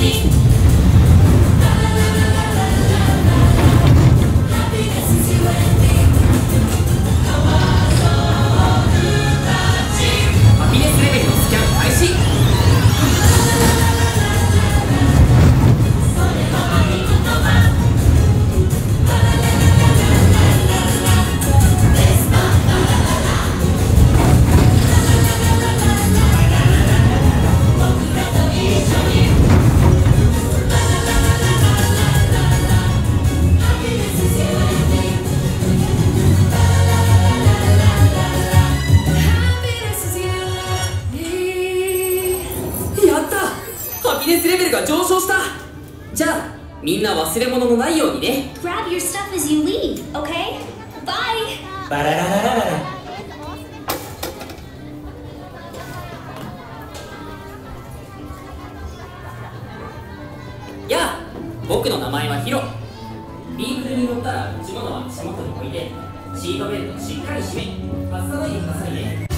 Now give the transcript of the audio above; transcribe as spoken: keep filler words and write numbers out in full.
ハピネスレベルが上昇した。じゃあみんな忘れ物のないようにね。 Grab your stuff as you leave, okay? Bye! バララララララ。 やあ、僕の名前はヒロ。ビークルに乗ったら持ち物は足元に置いて、シートベルトしっかり締め、外さないでくださいね。